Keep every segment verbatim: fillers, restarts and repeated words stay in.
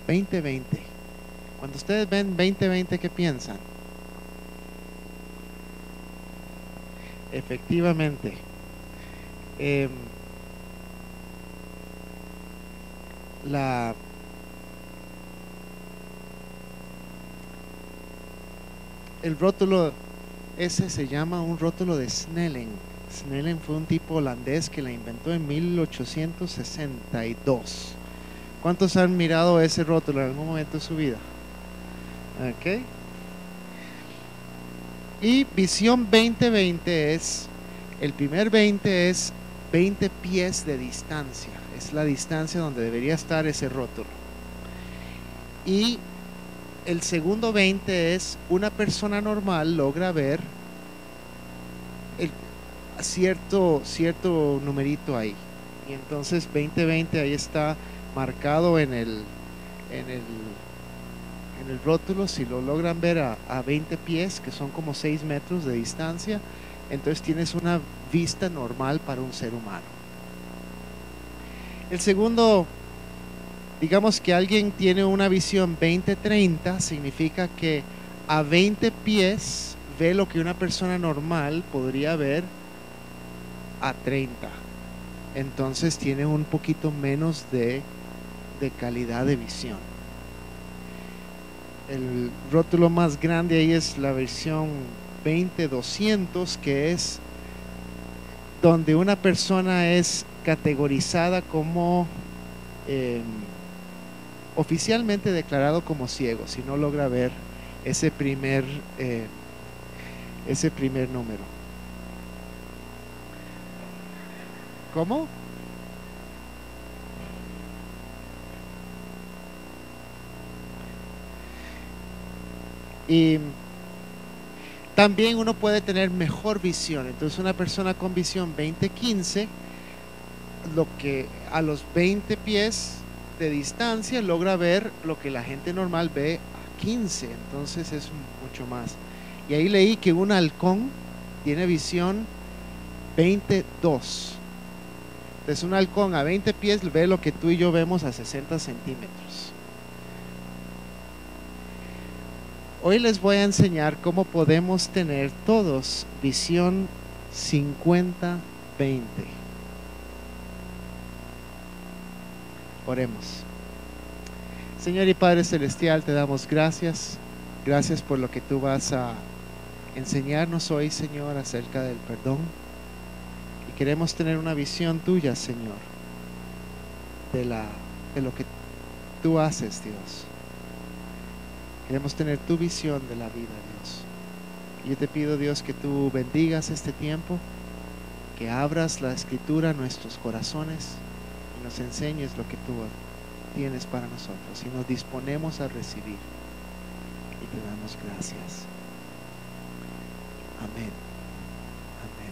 veinte veinte. Cuando ustedes ven veinte veinte, ¿qué piensan? Efectivamente. Eh, la el rótulo ese se llama un rótulo de Snellen. Snellen fue un tipo holandés que la inventó en mil ochocientos sesenta y dos. ¿Cuántos han mirado ese rótulo en algún momento de su vida? Ok. Y visión veinte veinte es, el primer veinte es veinte pies de distancia. Es la distancia donde debería estar ese rótulo. Y el segundo veinte es una persona normal logra ver el, cierto, cierto numerito ahí. Y entonces veinte veinte ahí está marcado en el, en el, en el rótulo. Si lo logran ver a, a veinte pies, que son como seis metros de distancia, entonces tienes una vista normal para un ser humano. El segundo, digamos que alguien tiene una visión veinte treinta, significa que a veinte pies ve lo que una persona normal podría ver a treinta. Entonces tiene un poquito menos de, de calidad de visión. El rótulo más grande ahí es la versión veinte doscientos, que es donde una persona es categorizada como eh, oficialmente declarado como ciego si no logra ver ese primer eh, ese primer número. ¿Cómo? Y también uno puede tener mejor visión. Entonces una persona con visión veinte quince, lo que a los veinte pies de distancia logra ver lo que la gente normal ve a quince. Entonces es mucho más. Y ahí leí que un halcón tiene visión veintidós. Entonces un halcón a veinte pies ve lo que tú y yo vemos a sesenta centímetros. Hoy les voy a enseñar cómo podemos tener todos visión cincuenta veinte. Oremos. Señor y Padre Celestial, te damos gracias. Gracias por lo que tú vas a enseñarnos hoy, Señor, acerca del perdón. Y queremos tener una visión tuya, Señor, de, la, de lo que tú haces, Dios. Queremos tener tu visión de la vida, Dios. Y yo te pido, Dios, que tú bendigas este tiempo, que abras la escritura a nuestros corazones y nos enseñes lo que tú tienes para nosotros y nos disponemos a recibir. Y te damos gracias. Amén. Amén.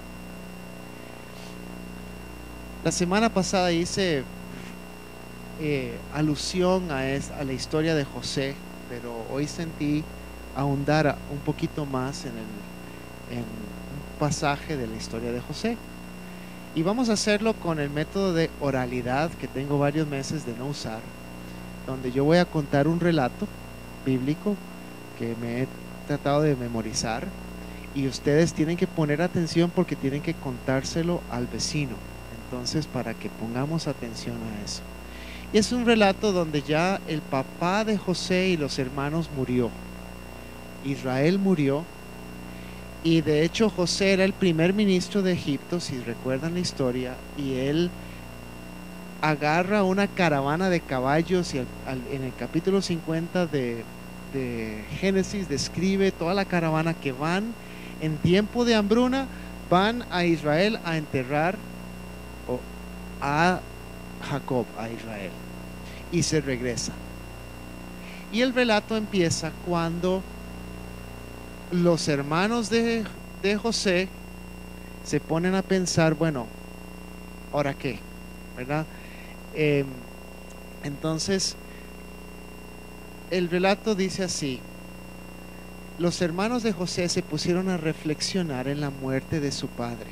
La semana pasada hice eh, alusión a, es, a la historia de José, pero hoy sentí ahondar un poquito más en, el, en un pasaje de la historia de José. Y vamos a hacerlo con el método de oralidad que tengo varios meses de no usar, donde yo voy a contar un relato bíblico que me he tratado de memorizar y ustedes tienen que poner atención porque tienen que contárselo al vecino. Entonces, para que pongamos atención a eso. Y es un relato donde ya el papá de José y los hermanos murió. Israel murió. Y de hecho José era el primer ministro de Egipto, si recuerdan la historia, y él agarra una caravana de caballos y al, al, en el capítulo cincuenta de, de Génesis describe toda la caravana que van en tiempo de hambruna, van a Israel a enterrar oh, a Jacob, a Israel, y se regresa. Y el relato empieza cuando los hermanos de, de José se ponen a pensar, bueno, ¿ahora qué? ¿Verdad? Eh, entonces, el relato dice así: los hermanos de José se pusieron a reflexionar en la muerte de su padre.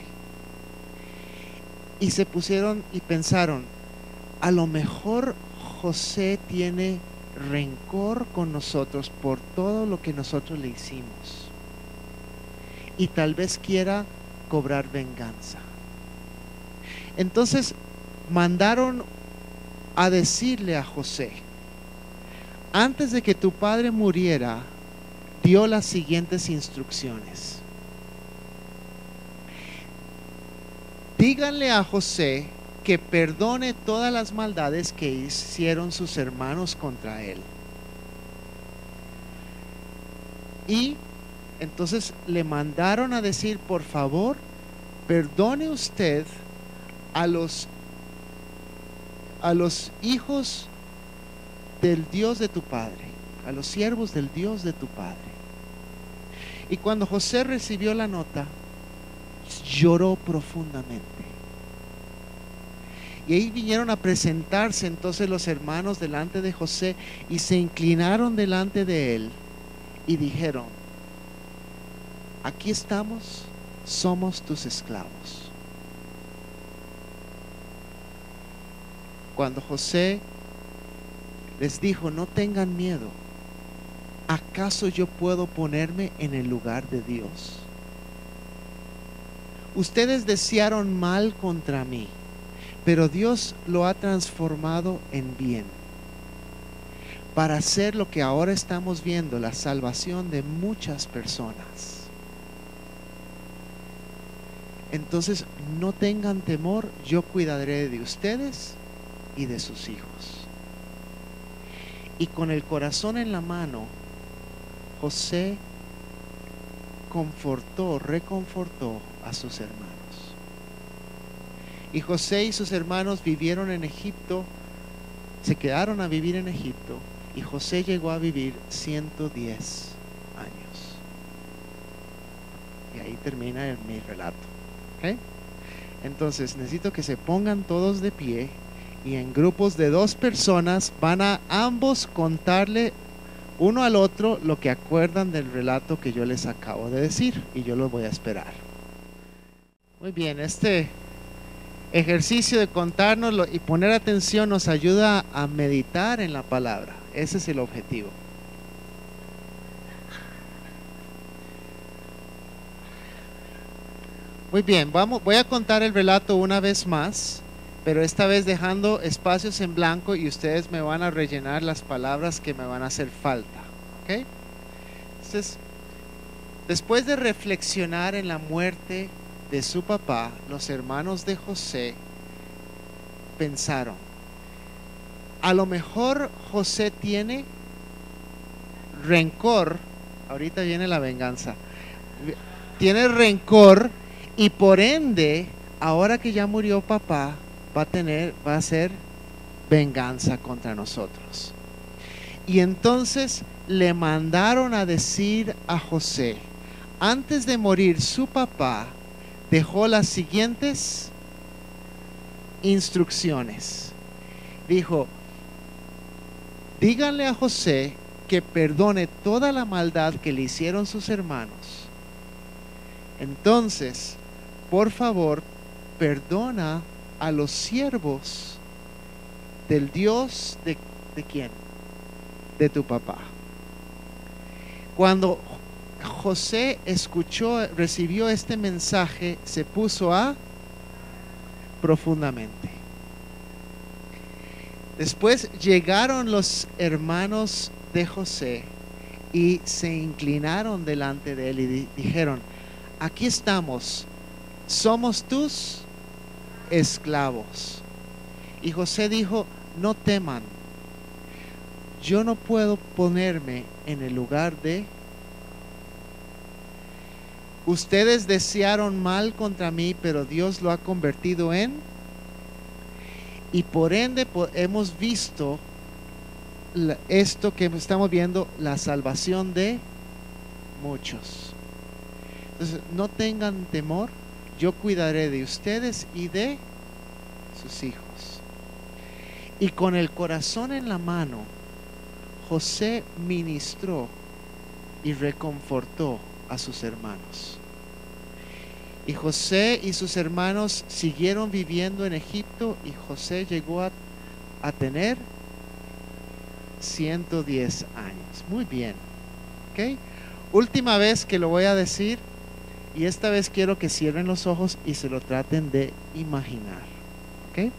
Y se pusieron y pensaron, a lo mejor José tiene rencor con nosotros por todo lo que nosotros le hicimos. Y tal vez quiera cobrar venganza. Entonces mandaron a decirle a José: antes de que tu padre muriera, dio las siguientes instrucciones. Díganle a José que perdone todas las maldades que hicieron sus hermanos contra él. Y entonces le mandaron a decir: por favor, perdone usted a los a los hijos del Dios de tu padre, a los siervos del Dios de tu padre. Y cuando José recibió la nota, lloró profundamente. Y ahí vinieron a presentarse entonces los hermanos delante de José y se inclinaron delante de él y dijeron: aquí estamos, somos tus esclavos. Cuando José les dijo: no tengan miedo, ¿acaso yo puedo ponerme en el lugar de Dios? Ustedes desearon mal contra mí, pero Dios lo ha transformado en bien, para hacer lo que ahora estamos viendo, la salvación de muchas personas. Entonces no tengan temor, yo cuidaré de ustedes y de sus hijos. Y con el corazón en la mano, José confortó, reconfortó a sus hermanos. Y José y sus hermanos vivieron en Egipto, se quedaron a vivir en Egipto, y José llegó a vivir ciento diez años. Y ahí termina el, mi relato. ¿Okay? Entonces necesito que se pongan todos de pie y en grupos de dos personas van a ambos contarle uno al otro lo que acuerdan del relato que yo les acabo de decir, y yo los voy a esperar. Muy bien, este ejercicio de contárnoslo y poner atención nos ayuda a meditar en la palabra. Ese es el objetivo. Muy bien, vamos, voy a contar el relato una vez más, pero esta vez dejando espacios en blanco y ustedes me van a rellenar las palabras que me van a hacer falta. ¿Ok? Entonces, después de reflexionar en la muerte de su papá, los hermanos de José pensaron: a lo mejor José tiene rencor, ahorita viene la venganza, tiene rencor y por ende, ahora que ya murió papá, va a tener, va a ser venganza contra nosotros. Y entonces le mandaron a decir a José: antes de morir su papá dejó las siguientes instrucciones. Dijo: díganle a José que perdone toda la maldad que le hicieron sus hermanos. Entonces, por favor, perdona a los siervos del Dios de, ¿de quién? De tu papá. Cuando José escuchó, recibió este mensaje, se puso a profundamente. Después llegaron los hermanos de José y se inclinaron delante de él y di- dijeron: aquí estamos, somos tus esclavos. Y José dijo: no teman, yo no puedo ponerme en el lugar de ustedes. Desearon mal contra mí, pero Dios lo ha convertido en, y por ende hemos visto la, esto que estamos viendo, la salvación de muchos. Entonces no tengan temor, yo cuidaré de ustedes y de sus hijos. Y con el corazón en la mano, José ministró y reconfortó a sus hermanos. Y José y sus hermanos siguieron viviendo en Egipto, y José llegó a, a tener ciento diez años. Muy bien. ¿Ok? Última vez que lo voy a decir, y esta vez quiero que cierren los ojos y se lo traten de imaginar. ¿Ok?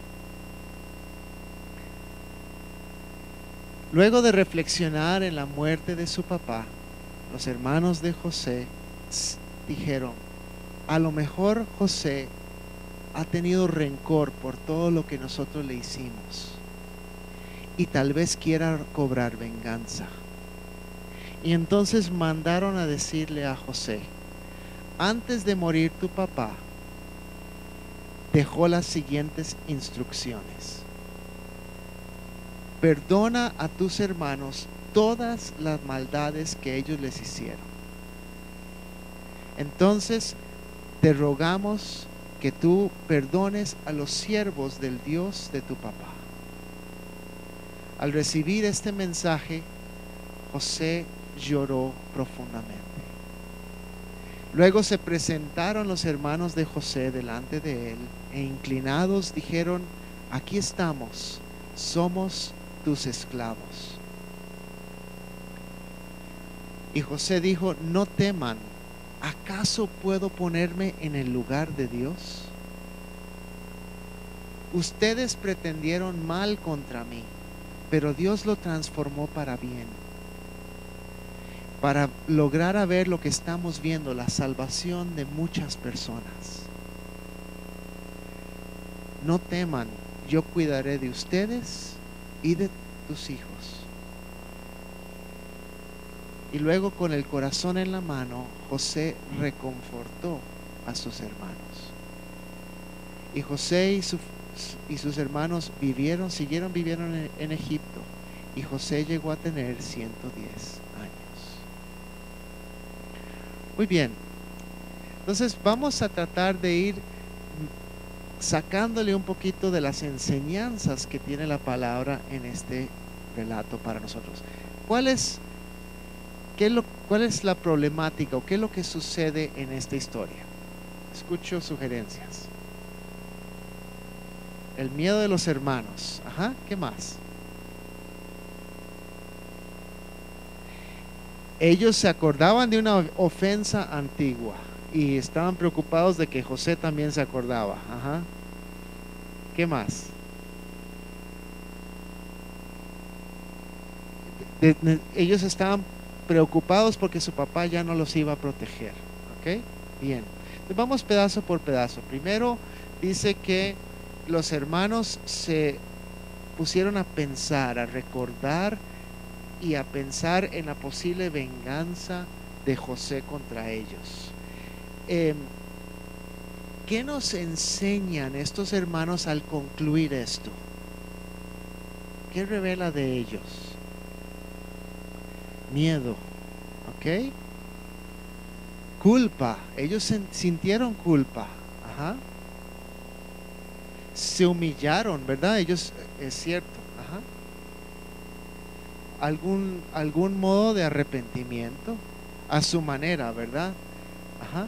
Luego de reflexionar en la muerte de su papá, los hermanos de José dijeron: a lo mejor José ha tenido rencor por todo lo que nosotros le hicimos y tal vez quiera cobrar venganza. Y entonces mandaron a decirle a José: antes de morir tu papá dejó las siguientes instrucciones: perdona a tus hermanos todas las maldades que ellos les hicieron. Entonces te rogamos que tú perdones a los siervos del Dios de tu papá. Al recibir este mensaje, José lloró profundamente. Luego se presentaron los hermanos de José delante de él e inclinados dijeron: aquí estamos, somos tus esclavos. Y José dijo: no teman, ¿acaso puedo ponerme en el lugar de Dios? Ustedes pretendieron mal contra mí, pero Dios lo transformó para bien, para lograr a ver lo que estamos viendo, la salvación de muchas personas. No teman, yo cuidaré de ustedes y de tus hijos. Y luego, con el corazón en la mano, José reconfortó a sus hermanos. Y José y, su, y sus hermanos vivieron, siguieron viviendo en, en Egipto. Y José llegó a tener ciento diez años. Muy bien. Entonces vamos a tratar de ir sacándole un poquito de las enseñanzas que tiene la palabra en este relato para nosotros. ¿Cuál es, qué es lo, cuál es la problemática o qué es lo que sucede en esta historia? Escucho sugerencias. El miedo de los hermanos. Ajá, ¿qué más? Ellos se acordaban de una ofensa antigua y estaban preocupados de que José también se acordaba. Ajá. ¿Qué más? De, de, ellos estaban preocupados porque su papá ya no los iba a proteger. ¿Ok? Bien. Entonces vamos pedazo por pedazo. Primero dice que los hermanos se pusieron a pensar, a recordar y a pensar en la posible venganza de José contra ellos. Eh, ¿Qué nos enseñan estos hermanos al concluir esto? ¿Qué revela de ellos? Miedo, ¿ok? Culpa, ellos sintieron culpa, ajá. Se humillaron, ¿verdad? Ellos, es cierto, ajá. Algún, algún modo de arrepentimiento a su manera, ¿verdad? Ajá.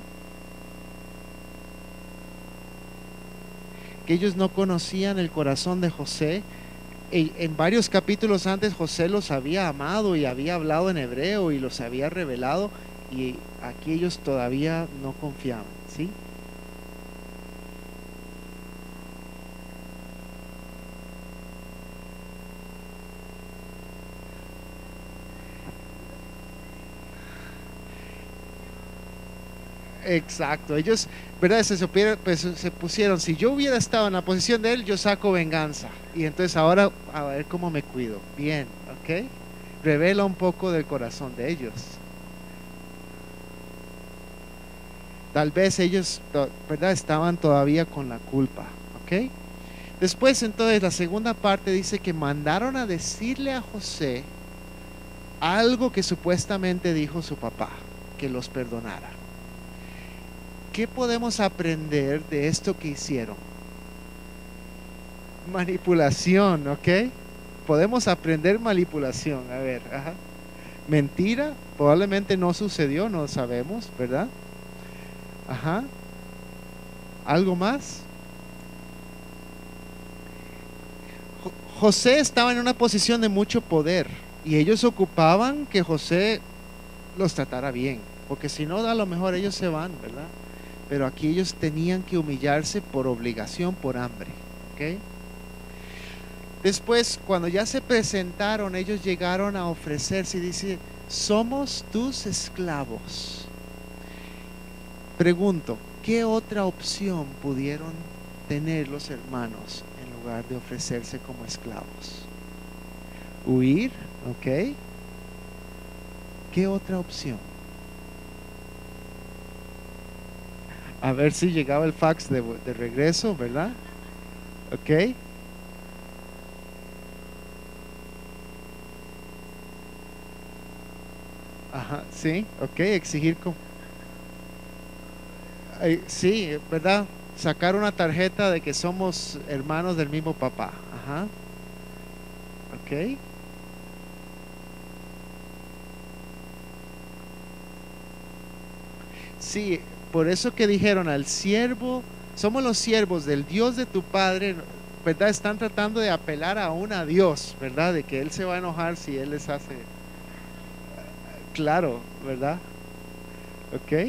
Que ellos no conocían el corazón de José. En varios capítulos antes José los había amado y había hablado en hebreo y los había revelado, y aquí ellos todavía no confiaban, ¿sí? Exacto, ellos, ¿verdad? Se, supieron, pues, se pusieron: si yo hubiera estado en la posición de él, yo saco venganza. Y entonces ahora, a ver cómo me cuido. Bien, ¿ok? Revela un poco del corazón de ellos. Tal vez ellos, ¿verdad?, estaban todavía con la culpa, ¿ok? Después, entonces, la segunda parte dice que mandaron a decirle a José algo que supuestamente dijo su papá, que los perdonara. ¿Qué podemos aprender de esto que hicieron? Manipulación, ¿ok? Podemos aprender manipulación. A ver, ajá. Mentira, probablemente no sucedió, no sabemos, ¿verdad? Ajá. ¿Algo más? Jo- José estaba en una posición de mucho poder. Y ellos ocupaban que José los tratara bien, porque si no, a lo mejor ellos se van, ¿verdad? Pero aquí ellos tenían que humillarse por obligación, por hambre, ¿ok? Después, cuando ya se presentaron, ellos llegaron a ofrecerse y dice, somos tus esclavos. Pregunto, ¿qué otra opción pudieron tener los hermanos en lugar de ofrecerse como esclavos? Huir, ¿ok? ¿Qué otra opción? A ver si llegaba el fax de, de regreso, ¿verdad? ¿Ok? Ajá, sí, ok, exigir como... Ay, sí, ¿verdad? Sacar una tarjeta de que somos hermanos del mismo papá. Ajá, ok. Sí, por eso que dijeron al siervo, somos los siervos del Dios de tu padre, ¿verdad? Están tratando de apelar aún a Dios, ¿verdad? De que Él se va a enojar si Él les hace, claro, ¿verdad? Ok.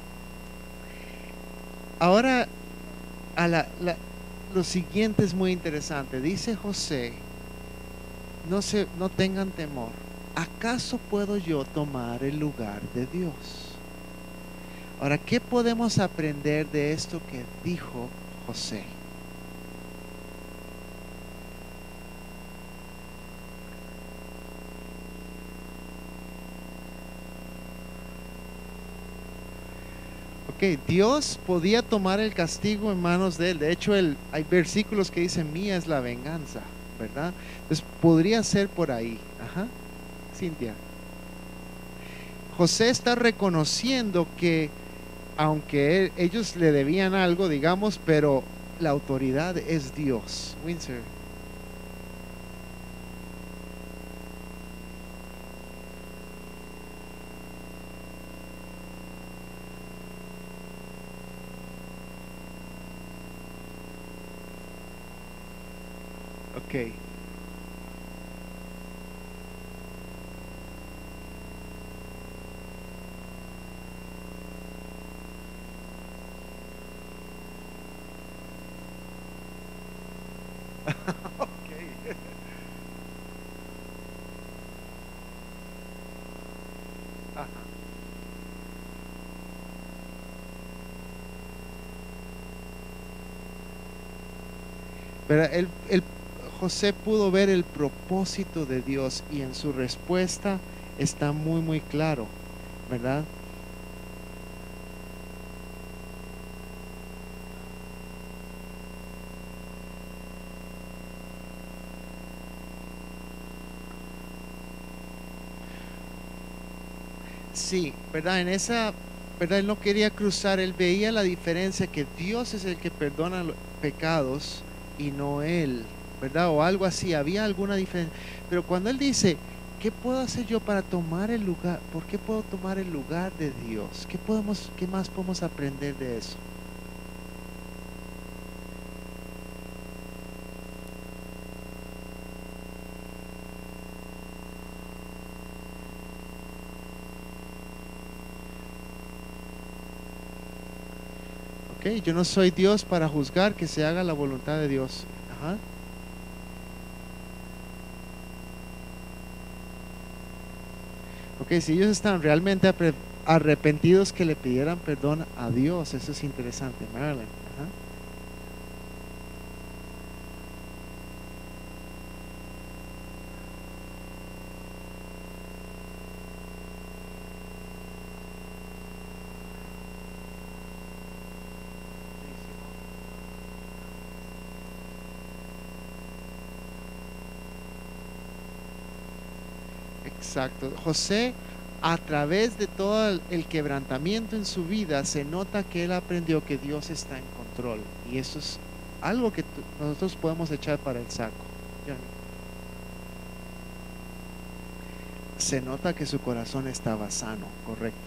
Ahora, a la, la- lo siguiente es muy interesante. Dice José, no se, no tengan temor. ¿Acaso puedo yo tomar el lugar de Dios? Ahora, ¿qué podemos aprender de esto que dijo José? Ok, Dios podía tomar el castigo en manos de él. De hecho, él, hay versículos que dicen, mía es la venganza, ¿verdad? Entonces, podría ser por ahí. Ajá, Cintia. José está reconociendo que, aunque él- ellos le debían algo, digamos, pero la autoridad es Dios. Windsor. Ok. Ok. Ajá. Pero él, él- José pudo ver el propósito de Dios y en su respuesta está muy, muy claro, ¿verdad? Sí, ¿verdad? En esa, ¿verdad? Él no quería cruzar, él veía la diferencia que Dios es el que perdona los pecados y no él, ¿verdad? O algo así, había alguna diferencia. Pero cuando él dice, ¿qué puedo hacer yo para tomar el lugar? ¿Por qué puedo tomar el lugar de Dios? ¿Qué podemos, qué más podemos aprender de eso? Ok, yo no soy Dios para juzgar, que se haga la voluntad de Dios. Ajá. Ok, si ellos están realmente apre- arrepentidos, que le pidieran perdón a Dios, eso es interesante, Marilyn. Ajá. Exacto. José, a través de todo el, el quebrantamiento en su vida, se nota que él aprendió que Dios está en control. Y eso es algo que tú- nosotros podemos echar para el saco. Ya. Se nota que su corazón estaba sano, correcto.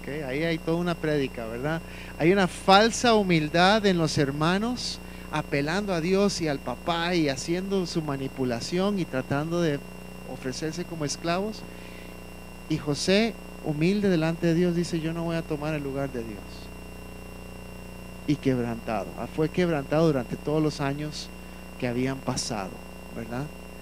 ¿ok? Ahí hay toda una prédica, ¿verdad? Hay una falsa humildad en los hermanos, apelando a Dios y al papá y haciendo su manipulación y tratando de ofrecerse como esclavos. Y José, humilde delante de Dios, dice: yo no voy a tomar el lugar de Dios. Y quebrantado, fue quebrantado durante todos los años que habían pasado, ¿verdad?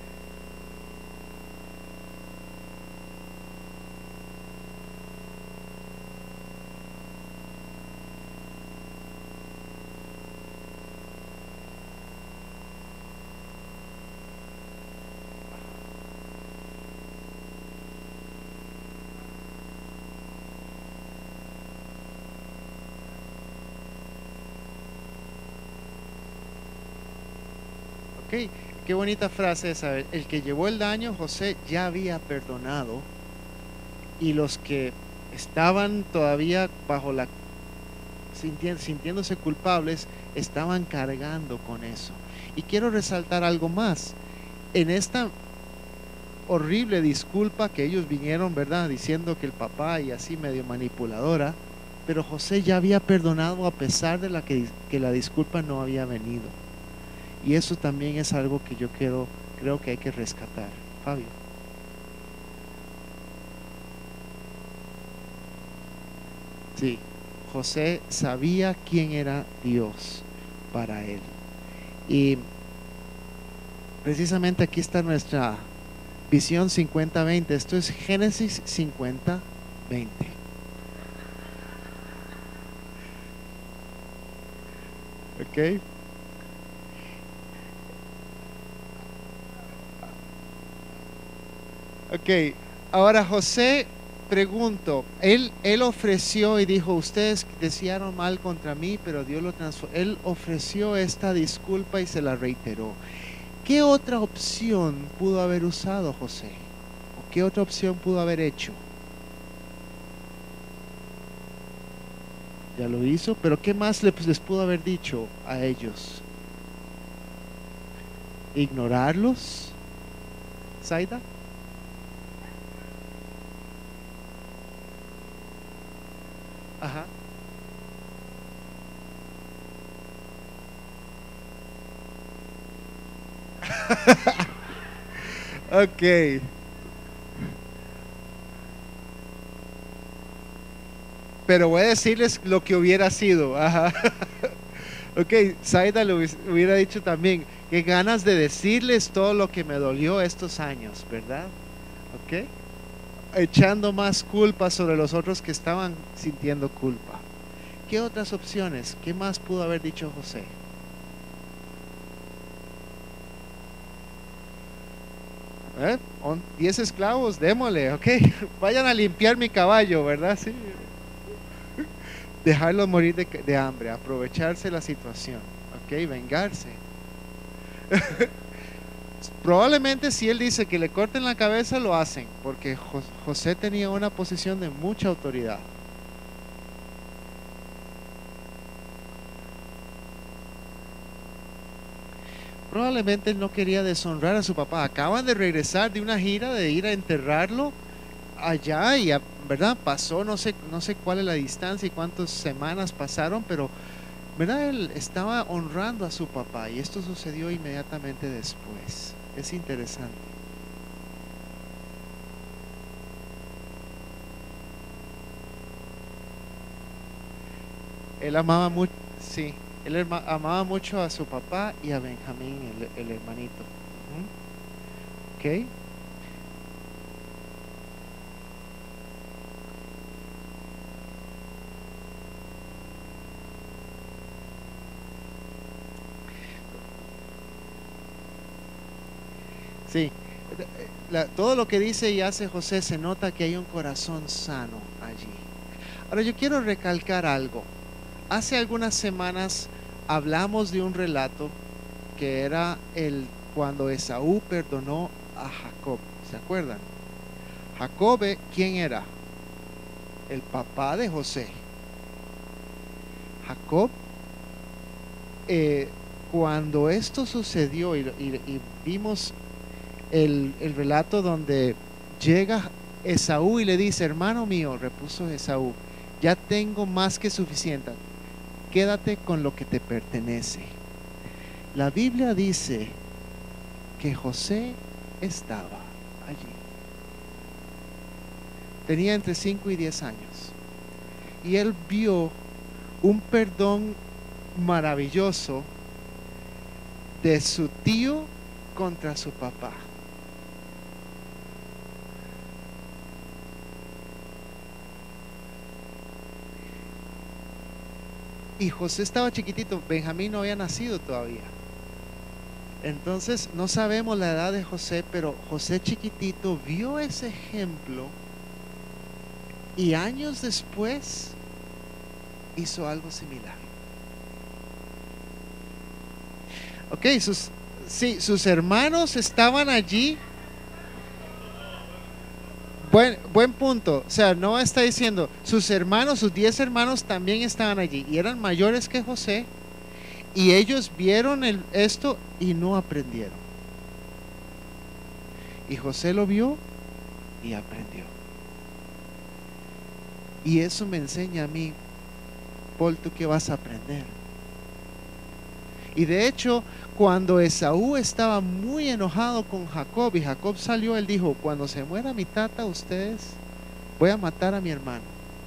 Ok, qué bonita frase esa. El que llevó el daño, José, ya había perdonado, y los que estaban todavía bajo la sinti- sintiéndose culpables, estaban cargando con eso. Y quiero resaltar algo más. En esta horrible disculpa que ellos vinieron, ¿verdad?, diciendo que el papá y así medio manipuladora, pero José ya había perdonado a pesar de la que, que la disculpa no había venido. Y eso también es algo que yo quiero, creo que hay que rescatar. Fabio. Sí, José sabía quién era Dios para él. Y precisamente aquí está nuestra visión cincuenta veinte. Esto es Génesis cincuenta veinte. Ok. Ok, ahora José, pregunto, él, él ofreció y dijo: ustedes desearon mal contra mí, pero Dios lo transformó. Él ofreció esta disculpa y se la reiteró. ¿Qué otra opción pudo haber usado José? ¿O qué otra opción pudo haber hecho? Ya lo hizo, pero ¿qué más les, les pudo haber dicho a ellos? ¿Ignorarlos? ¿Zaida? Ajá. Ok. Pero voy a decirles lo que hubiera sido. Ajá. Ok, Zaida lo hubiera dicho también: qué ganas de decirles todo lo que me dolió estos años, ¿verdad? Ok. Echando más culpa sobre los otros que estaban sintiendo culpa. ¿Qué otras opciones? ¿Qué más pudo haber dicho José? ¿Eh? Diez esclavos, démosle, ok. Vayan a limpiar mi caballo, ¿verdad? Sí. Dejarlos morir de, de hambre, aprovecharse la situación, ok, vengarse. Probablemente si él dice que le corten la cabeza, lo hacen, porque José tenía una posición de mucha autoridad. Probablemente él no quería deshonrar a su papá. Acaban de regresar de una gira, de ir a enterrarlo allá, y verdad pasó, no sé, no sé cuál es la distancia y cuántas semanas pasaron, pero verdad él estaba honrando a su papá, y esto sucedió inmediatamente después. Es interesante. Él amaba mucho, sí, él amaba mucho a su papá y a Benjamín, el, el hermanito. Uh-huh. Ok. Sí, la, todo lo que dice y hace José, se nota que hay un corazón sano allí. Ahora yo quiero recalcar algo. Hace algunas semanas hablamos de un relato que era el cuando Esaú perdonó a Jacob. ¿Se acuerdan? Jacob, ¿quién era? El papá de José. Jacob, eh, cuando esto sucedió y, y, y vimos el, el relato donde llega Esaú y le dice: hermano mío, repuso Esaú, ya tengo más que suficiente, quédate con lo que te pertenece. La Biblia dice que José estaba allí. Tenía entre cinco y diez años. Y él vio un perdón maravilloso de su tío contra su papá. Y José estaba chiquitito, Benjamín no había nacido todavía. Entonces no sabemos la edad de José, pero José chiquitito vio ese ejemplo y años después hizo algo similar. Ok, sus, sí, sus hermanos estaban allí. Buen, buen punto. O sea, no está diciendo, sus hermanos, sus diez hermanos también estaban allí y eran mayores que José. Y ellos vieron el, esto y no aprendieron. Y José lo vio y aprendió. Y eso me enseña a mí, Paul, ¿tú qué vas a aprender? Y de hecho, cuando Esaú estaba muy enojado con Jacob y Jacob salió, él dijo, cuando se muera mi tata, ustedes, voy a matar a mi hermano.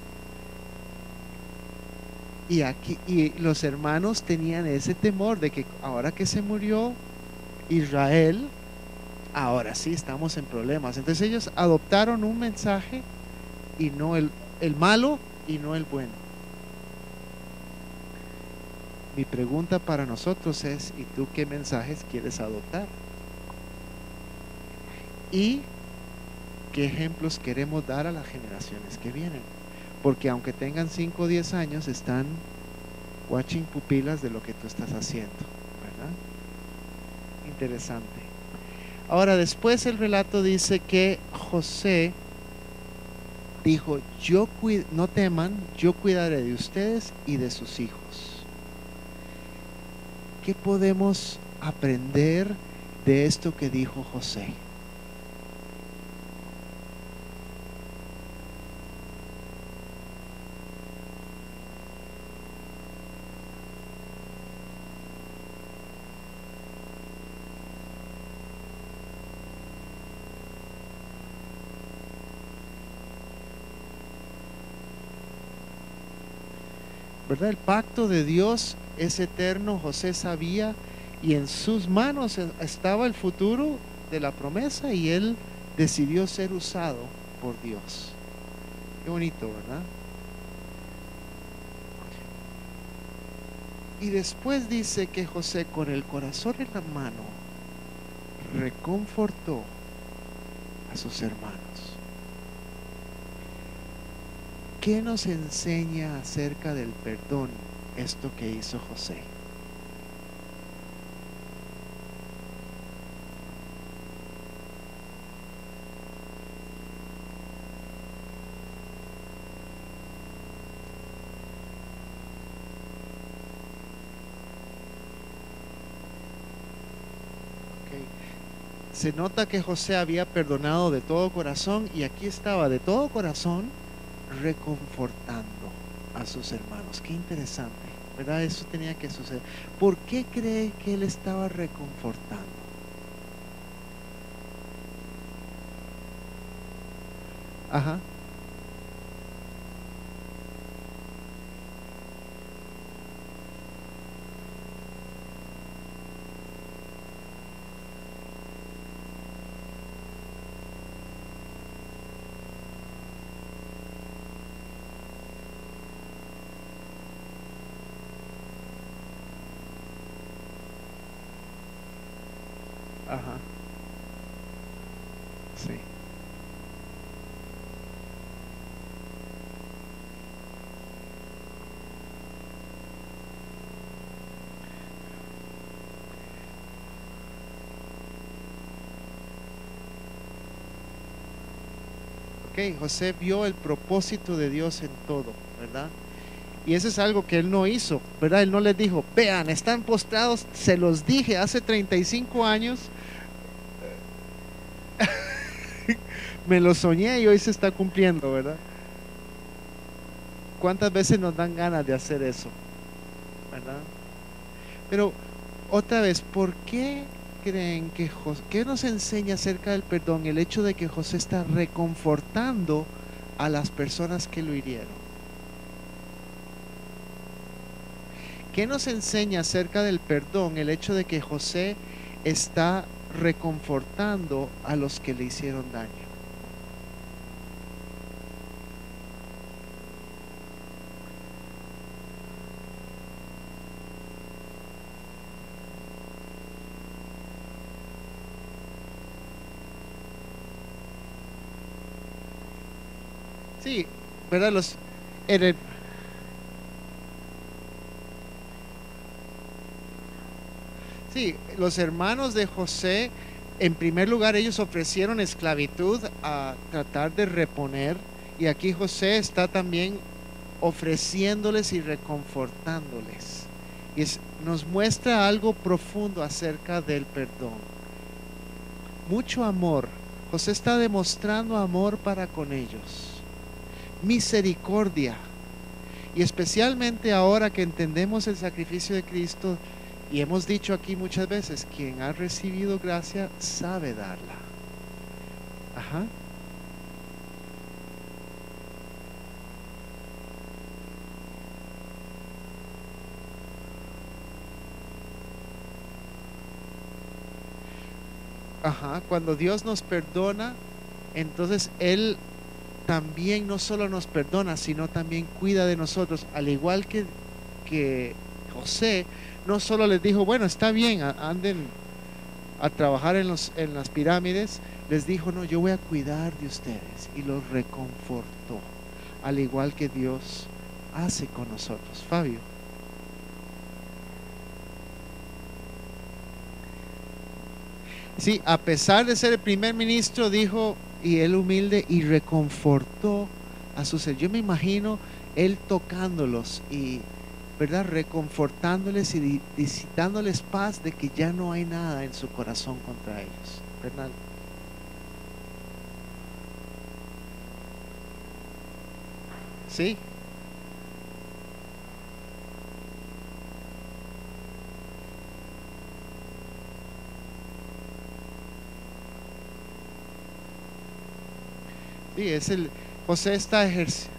Y aquí, y los hermanos tenían ese temor de que ahora que se murió Israel, ahora sí estamos en problemas. Entonces ellos adoptaron un mensaje y no el, el malo y no el bueno. Mi pregunta para nosotros es, ¿y tú qué mensajes quieres adoptar? ¿Y qué ejemplos queremos dar a las generaciones que vienen? Porque aunque tengan cinco o diez años, están watching pupilas de lo que tú estás haciendo, ¿verdad? Interesante. Ahora, después el relato dice que José dijo, yo no teman, yo cuidaré de ustedes y de sus hijos. ¿Qué podemos aprender de esto que dijo José? ¿Verdad? El pacto de Dios es eterno, José sabía, y en sus manos estaba el futuro de la promesa y él decidió ser usado por Dios. Qué bonito, ¿verdad? Y después dice que José, con el corazón en la mano, reconfortó a sus hermanos. ¿Qué nos enseña acerca del perdón esto que hizo José? Okay. Se nota que José había perdonado de todo corazón y aquí estaba de todo corazón reconfortando a sus hermanos. Qué interesante, ¿verdad? Eso tenía que suceder. ¿Por qué cree que él estaba reconfortando? Ajá. Ajá. Sí. Ok, José vio el propósito de Dios en todo, ¿verdad? Y eso es algo que él no hizo, ¿verdad? Él no les dijo, vean, están postrados, se los dije hace treinta y cinco años, me lo soñé y hoy se está cumpliendo, ¿verdad? ¿Cuántas veces nos dan ganas de hacer eso? ¿Verdad? Pero otra vez, ¿por qué creen que José, qué nos enseña acerca del perdón el hecho de que José está reconfortando a las personas que lo hirieron? ¿Qué nos enseña acerca del perdón el hecho de que José está reconfortando a los que le hicieron daño? Sí, ¿verdad? Los, en el- sí, los hermanos de José, en primer lugar, ellos ofrecieron esclavitud a tratar de reponer, y aquí José está también ofreciéndoles y reconfortándoles. Y es- nos muestra algo profundo acerca del perdón. Mucho amor. José está demostrando amor para con ellos. Misericordia. Y especialmente ahora que entendemos el sacrificio de Cristo, y hemos dicho aquí muchas veces, quien ha recibido gracia sabe darla. Ajá. Ajá. Cuando Dios nos perdona, entonces Él también no solo nos perdona, sino también cuida de nosotros, al igual que, que José, no solo les dijo, bueno, está bien, a- anden a trabajar en los, en las pirámides, les dijo, no, yo voy a cuidar de ustedes, y los reconfortó, al igual que Dios hace con nosotros. Fabio. Sí, a pesar de ser el primer ministro, dijo, y él humilde, y reconfortó a sus seres. Yo me imagino él tocándolos y, ¿verdad? Reconfortándoles y di- visitándoles paz de que ya no hay nada en su corazón contra ellos, ¿verdad? Sí, sí, es el, José está ejerciendo.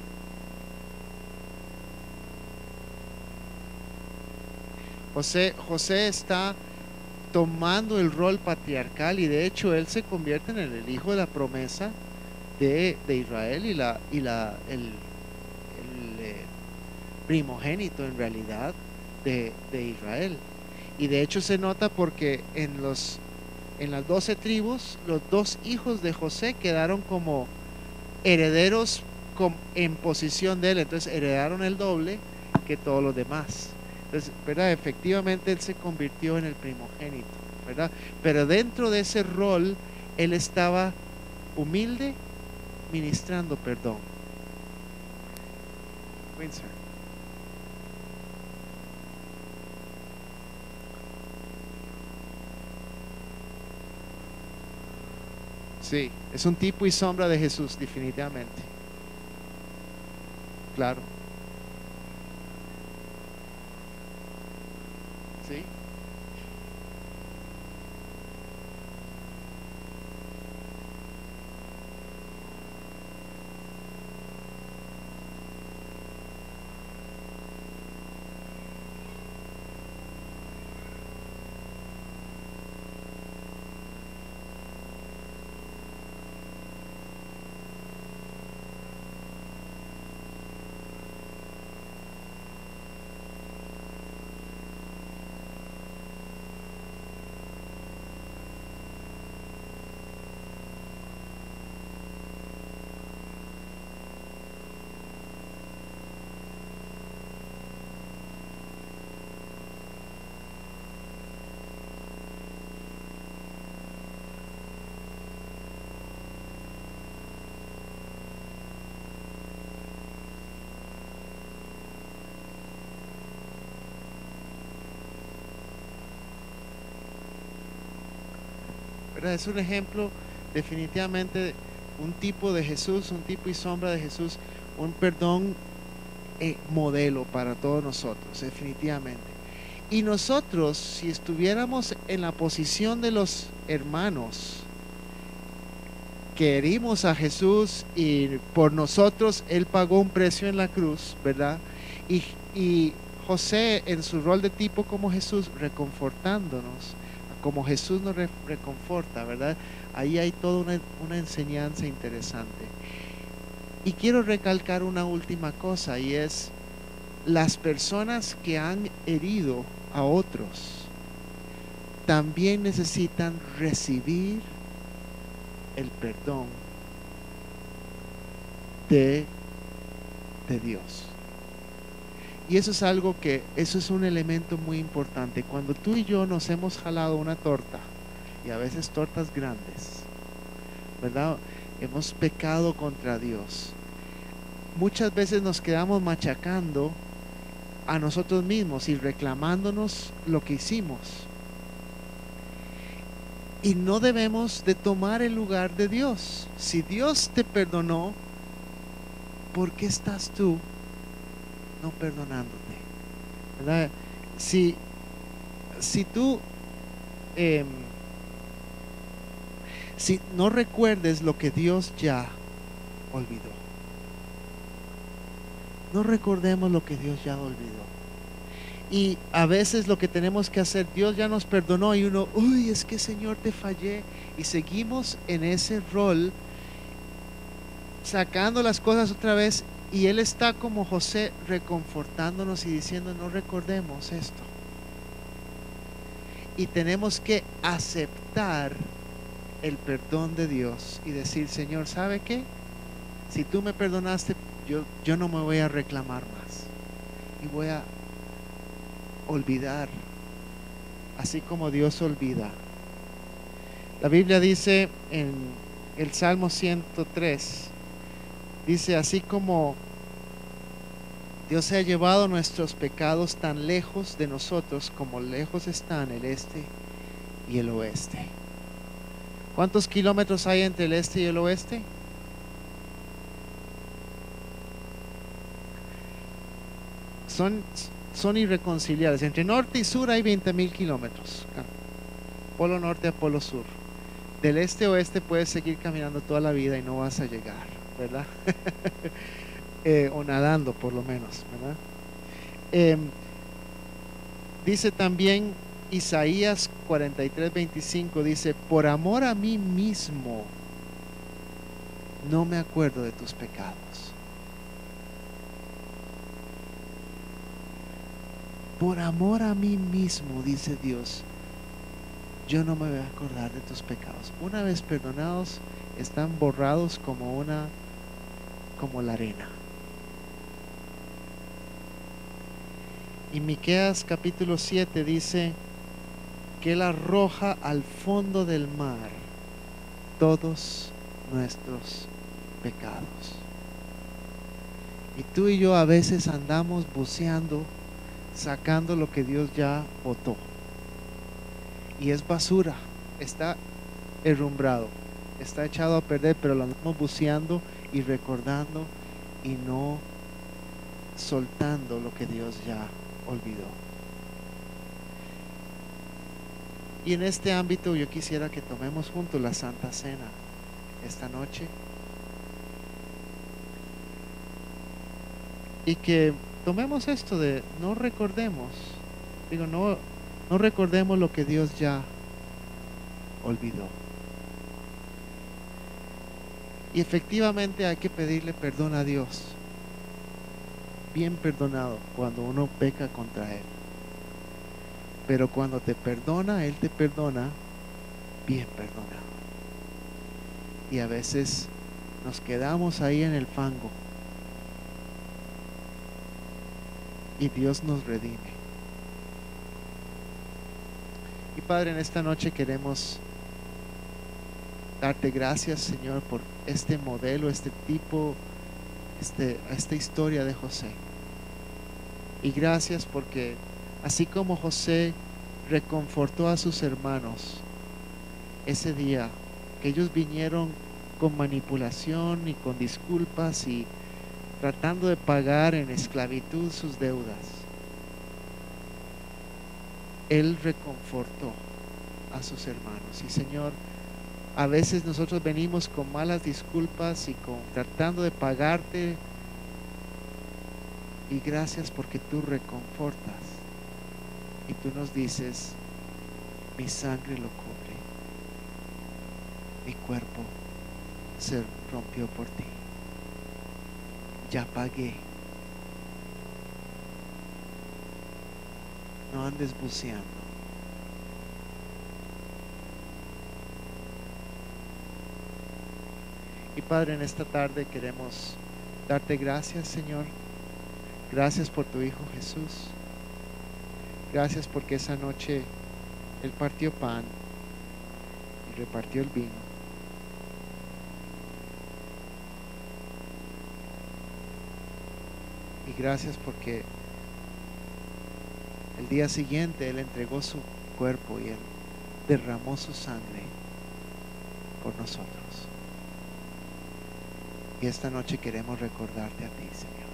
José, José está tomando el rol patriarcal y de hecho él se convierte en el, el hijo de la promesa de, de Israel y, la, y la, el, el, eh, primogénito en realidad de, de Israel. Y de hecho se nota porque en, los, en las doce tribus, los dos hijos de José quedaron como herederos com- en posición de él, entonces heredaron el doble que todos los demás. Entonces, ¿verdad? Efectivamente él se convirtió en el primogénito, ¿verdad? Pero dentro de ese rol, él estaba humilde, ministrando perdón. Windsor. Sí, es un tipo y sombra de Jesús, definitivamente. Claro, sí. ¿Verdad? Es un ejemplo definitivamente, un tipo de Jesús, un tipo y sombra de Jesús, un perdón eh, modelo para todos nosotros, definitivamente. Y nosotros, si estuviéramos en la posición de los hermanos que herimos a Jesús y por nosotros Él pagó un precio en la cruz, ¿verdad? Y, y José en su rol de tipo como Jesús, reconfortándonos, como Jesús nos re reconforta, ¿verdad? Ahí hay toda una, una enseñanza interesante. Y quiero recalcar una última cosa, y es las personas que han herido a otros también necesitan recibir el perdón de, de Dios. Y eso es algo que, eso es un elemento muy importante. Cuando tú y yo nos hemos jalado una torta, y a veces tortas grandes, ¿verdad? Hemos pecado contra Dios. Muchas veces nos quedamos machacando a nosotros mismos y reclamándonos lo que hicimos. Y no debemos de tomar el lugar de Dios. Si Dios te perdonó, ¿por qué estás tú no perdonándote? ¿Verdad? Si, si tú eh, si no recuerdes lo que Dios ya olvidó. No recordemos lo que Dios ya olvidó. Y a veces lo que tenemos que hacer, Dios ya nos perdonó y uno, uy, es que Señor te fallé. Y seguimos en ese rol, sacando las cosas otra vez. Y Él está como José reconfortándonos y diciendo, no recordemos esto. Y tenemos que aceptar el perdón de Dios y decir, Señor, ¿sabe qué? Si tú me perdonaste, yo, yo no me voy a reclamar más. Y voy a olvidar, así como Dios olvida. La Biblia dice en el Salmo ciento tres, dice, así como Dios se ha llevado nuestros pecados tan lejos de nosotros como lejos están el este y el oeste. ¿Cuántos kilómetros hay entre el este y el oeste? Son, son irreconciliables. Entre norte y sur hay veinte mil kilómetros. Polo norte a polo sur. Del este a oeste puedes seguir caminando toda la vida y no vas a llegar, ¿verdad? eh, o nadando por lo menos, ¿verdad? Eh, dice también Isaías cuarenta y tres, veinticinco, dice, por amor a mí mismo no me acuerdo de tus pecados. Por amor a mí mismo, dice Dios, yo no me voy a acordar de tus pecados. Una vez perdonados, están borrados como una, como la arena. Y Miqueas capítulo siete dice que Él arroja al fondo del mar todos nuestros pecados. Y tú y yo a veces andamos buceando, sacando lo que Dios ya botó. Y es basura, está herrumbrado, está echado a perder, pero lo andamos buceando y recordando y no soltando lo que Dios ya olvidó. Y en este ámbito yo quisiera que tomemos juntos la Santa Cena esta noche y que tomemos esto de no recordemos, digo, no, no recordemos lo que Dios ya olvidó. Y efectivamente hay que pedirle perdón a Dios, bien perdonado cuando uno peca contra Él. Pero cuando te perdona, Él te perdona bien perdonado. Y a veces nos quedamos ahí en el fango y Dios nos redime. Y Padre, en esta noche queremos darte gracias, Señor, por este modelo, este tipo, este, esta historia de José. Y gracias porque así como José reconfortó a sus hermanos ese día, que ellos vinieron con manipulación y con disculpas y tratando de pagar en esclavitud sus deudas, Él reconfortó a sus hermanos. Y Señor, a veces nosotros venimos con malas disculpas y con tratando de pagarte, y gracias porque tú reconfortas y tú nos dices: mi sangre lo cubre, mi cuerpo se rompió por ti, ya pagué. No andes buceando. Y Padre, en esta tarde queremos darte gracias, Señor. Gracias por tu Hijo Jesús. Gracias porque esa noche Él partió pan y repartió el vino. Y gracias porque el día siguiente Él entregó su cuerpo y Él derramó su sangre por nosotros. Y esta noche queremos recordarte a ti, Señor.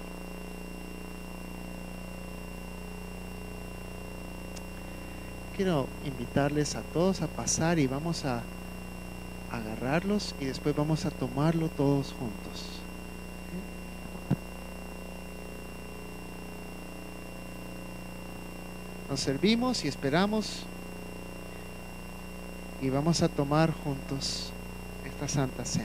Quiero invitarles a todos a pasar y vamos a agarrarlos y después vamos a tomarlo todos juntos. Nos servimos y esperamos y vamos a tomar juntos esta Santa Cena.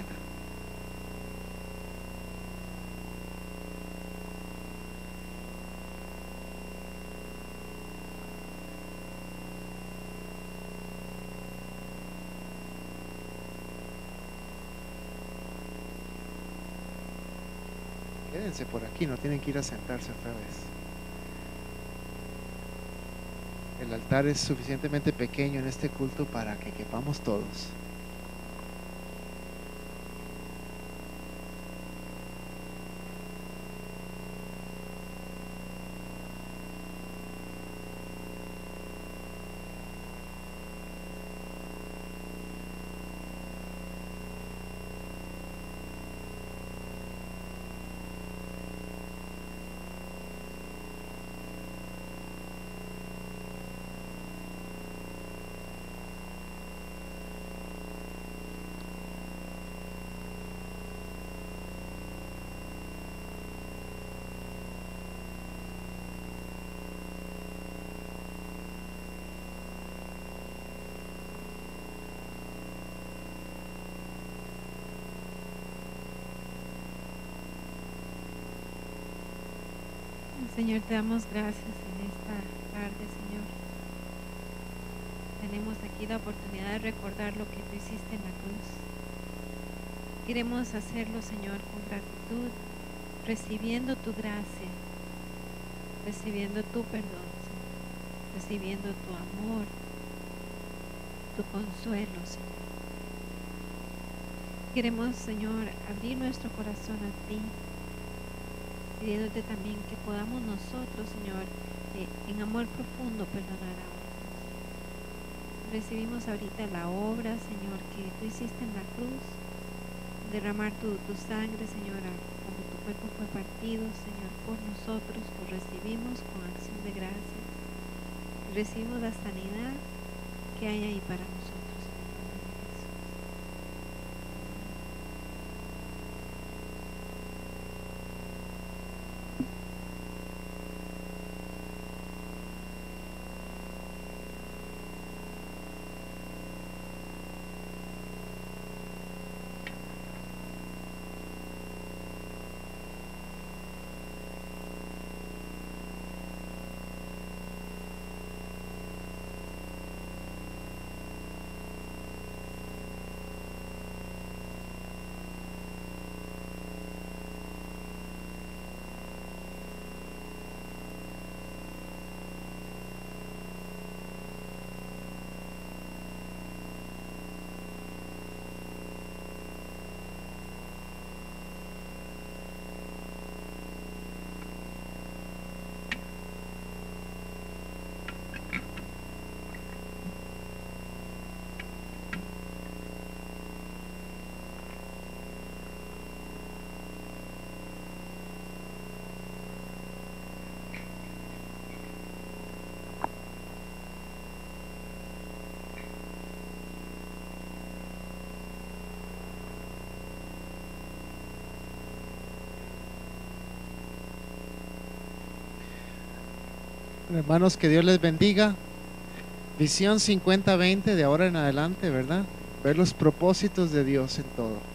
Quédense por aquí, no tienen que ir a sentarse otra vez. El altar es suficientemente pequeño en este culto para que quepamos todos. Señor, te damos gracias en esta tarde, Señor. Tenemos aquí la oportunidad de recordar lo que tú hiciste en la cruz. Queremos hacerlo, Señor, con gratitud, recibiendo tu gracia, recibiendo tu perdón, Señor, recibiendo tu amor, tu consuelo, Señor. Queremos, Señor, abrir nuestro corazón a ti, pidiéndote también que podamos nosotros, Señor, eh, en amor profundo perdonar a otros. Recibimos ahorita la obra, Señor, que tú hiciste en la cruz, derramar tu, tu sangre, Señor, como tu cuerpo fue partido, Señor, por nosotros. Lo recibimos con acción de gracias. Recibimos la sanidad que hay ahí para nosotros. Hermanos, que Dios les bendiga. Visión cincuenta veinte de ahora en adelante, ¿verdad? Ver los propósitos de Dios en todo.